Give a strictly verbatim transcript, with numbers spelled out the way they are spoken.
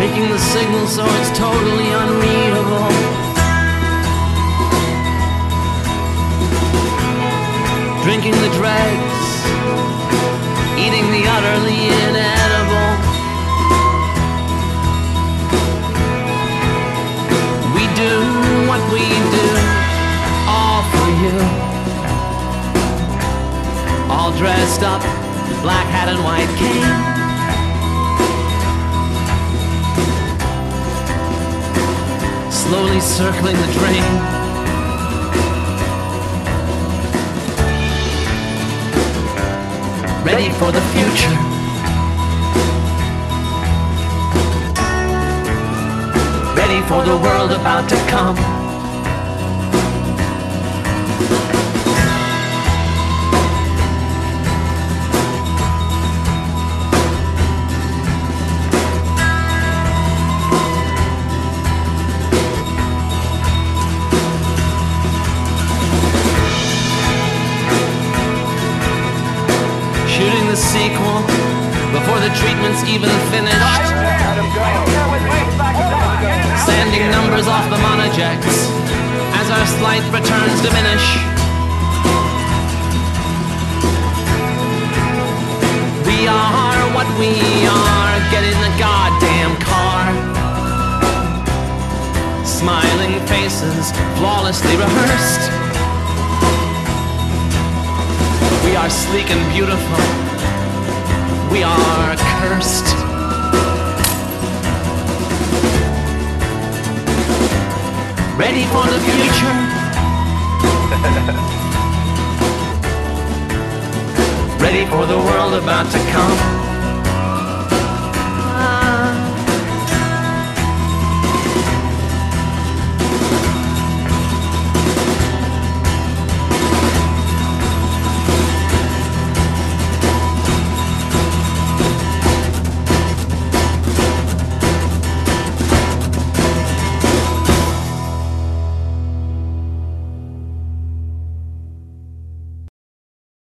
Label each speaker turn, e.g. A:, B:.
A: breaking the signal so it's totally unreadable. Drinking the dregs, eating the utterly inedible. We do what we do, all for you. All dressed up, black hat and white cane. Slowly circling the drain. Ready for the future. Ready for the world about to come. Shooting the sequel before the treatment's even finished. Sanding numbers off the monojects as our slight returns diminish. We are what we are. Get in the goddamn car. Smiling faces, flawlessly rehearsed. We are sleek and beautiful. We are cursed. Ready for the future. Ready for the world about to come.